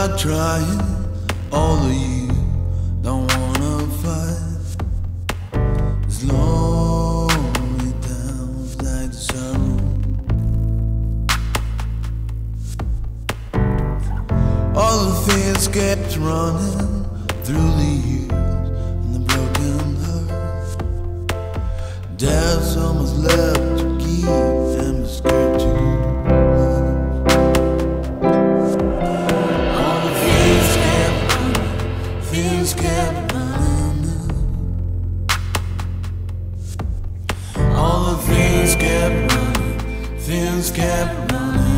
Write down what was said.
are trying, all of you don't wanna fight. It's lonely towns like the sun. All the fears kept running through the years and the broken heart. There's so much left to keep and be scared to move. All the fears kept running. All the fears kept running.